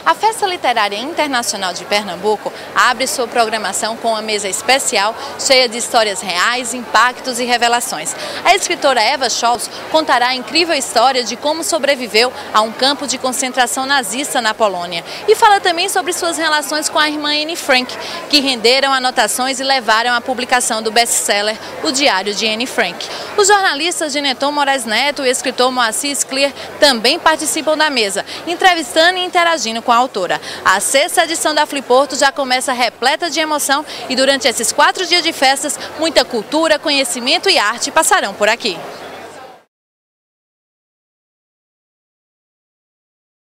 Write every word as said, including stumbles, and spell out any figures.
A Festa Literária Internacional de Pernambuco abre sua programação com uma mesa especial cheia de histórias reais, impactos e revelações. A escritora Eva Scholz contará a incrível história de como sobreviveu a um campo de concentração nazista na Polônia e fala também sobre suas relações com a irmã Anne Frank, que renderam anotações e levaram à publicação do best-seller O Diário de Anne Frank. Os jornalistas Gineton Moraes Neto e o escritor Moacir Scliar também participam da mesa, entrevistando e interagindo com a autora. A sexta edição da Fliporto já começa repleta de emoção e durante esses quatro dias de festas, muita cultura, conhecimento e arte passarão por aqui.